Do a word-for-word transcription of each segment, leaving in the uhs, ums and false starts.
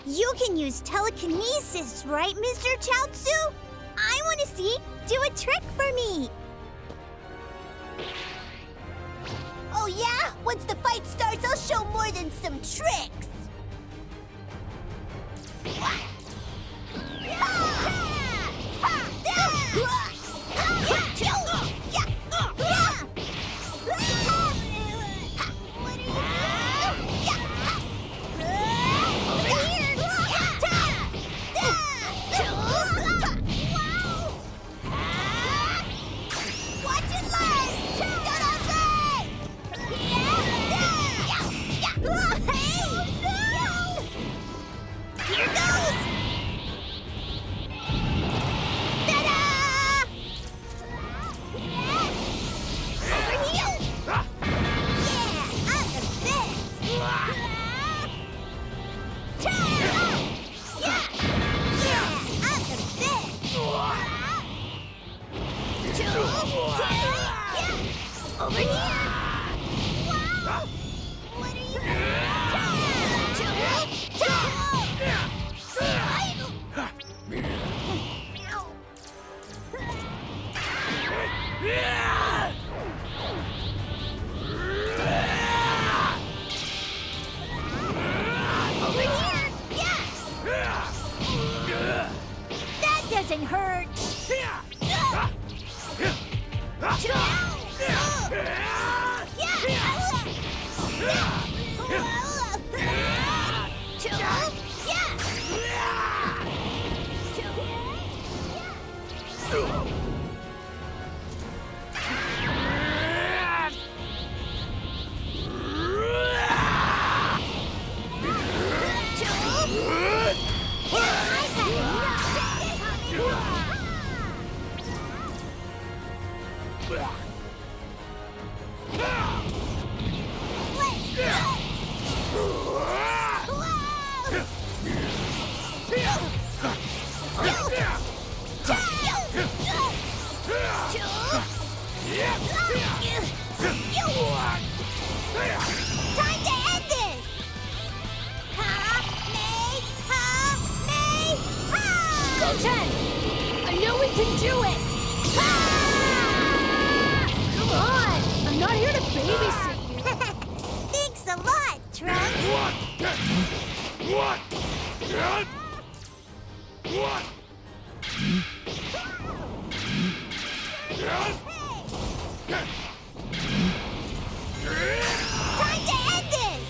You can use telekinesis, right, Mister Chaozu? I want to see. Do a trick for me. Oh, yeah? Once the fight starts, I'll show more than some tricks. Over here! Wow! What are you doing? Over here! Yeah! That doesn't hurt! Time to end this! Goten! I know we can do it! Come on! I'm not here to babysit you. Thanks a lot, Trunks! What? What? What? Time to end this!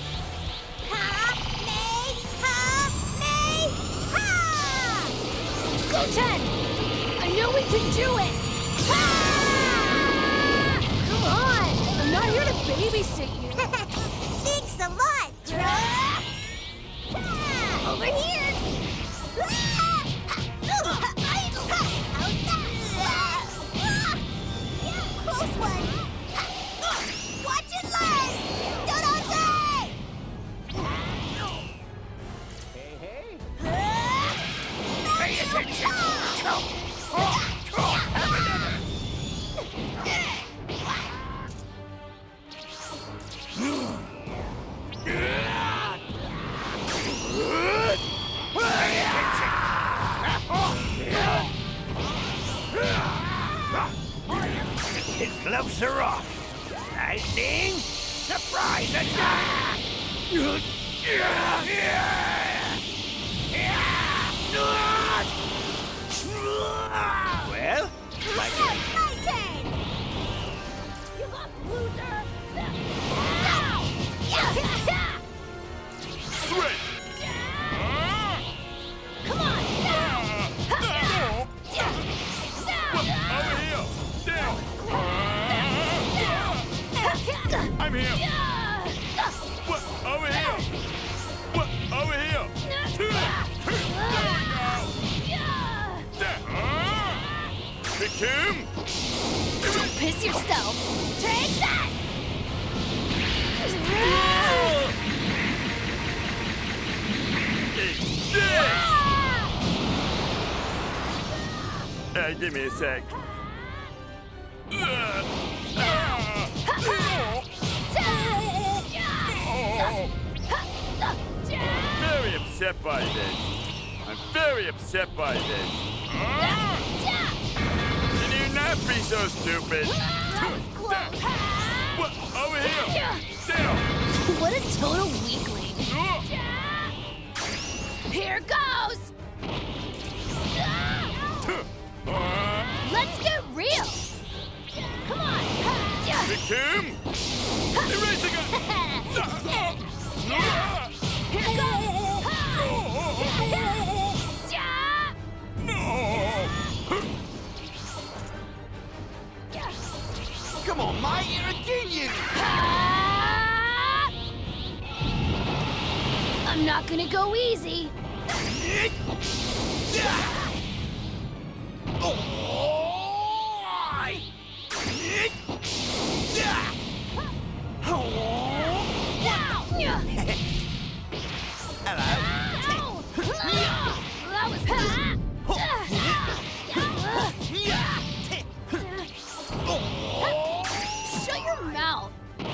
Ka-me-ha-me-ha! Goten! I know we can do it! Come on! I'm not here to babysit you. Thanks a lot, Trunks! Over here! Close one! Watch it learn! Dodonte! Hey, hey! Pay attention! His gloves are off. Lightning! Surprise attack! Well, my It's my turn! Give up, loser! Switch! Come on! Over here! Down! I'm here! What? Over here! What? Over here! There we go! Down! Pick him! Don't piss yourself! Take that! Eat this! Uh, give me a sec. Uh, uh, oh. Very upset. upset by this. I'm very upset by this. Ah! Can you not be so stupid? That was close. What? Over here. Down. What a total weakling. Ah! Here goes. Ah! Let's get real. Come on. Big Tim. Erasing it. Here goes. No. Come on, mate, you're again, you! I'm not gonna go easy. Hello. That was Shut your mouth.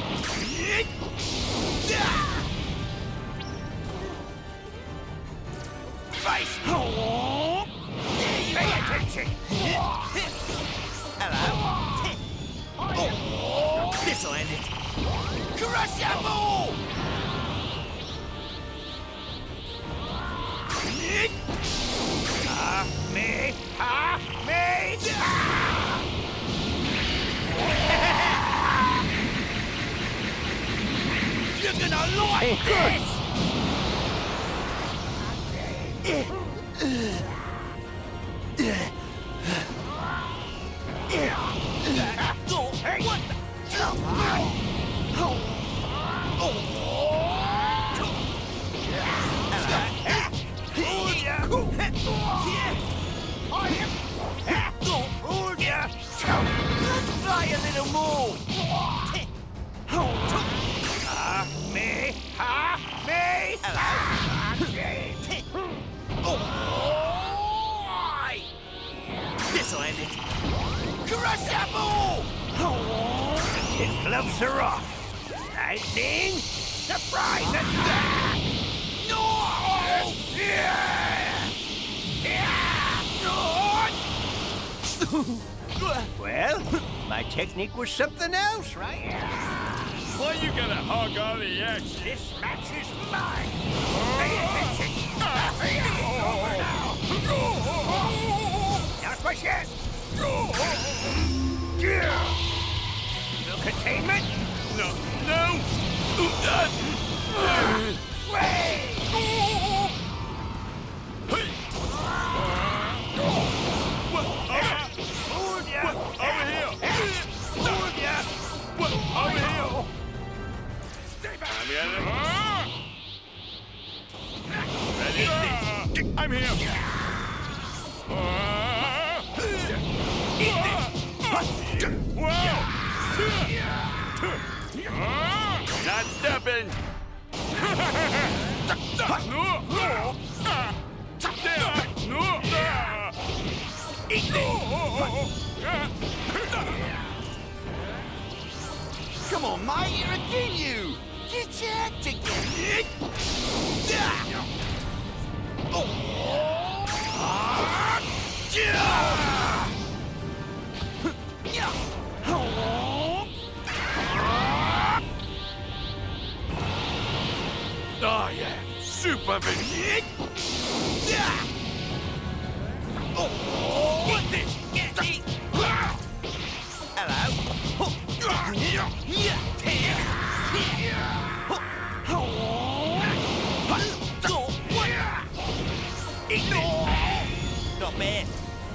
Face. Pay attention. Hello. This'll end it. Crush your ball! Ha me, ha me. You're gonna like this. What the? Try a little more. Ha me, ha me. Hello. This'll end it. Crush that ball! The kid gloves are off. Lightning, surprise attack! No! Well, my technique was something else, right? Why you gotta hog all the action? This match is mine. Pay attention. Over now. Now's my chance. No containment? No, no! Wait! What? Fooled ya! Over here! Fooled ya! What? Over here! Stay back! I'm here. Ready? I'm here. Whoa! Not stepping. Come on, mate, you're again, you! Get your act together! Oh, yeah. Super big. What this? Hello? Not bad.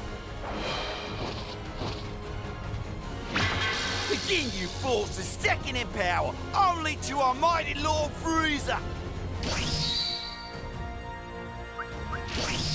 Begin, you forces, second in power, only to our mighty Lord Freezer.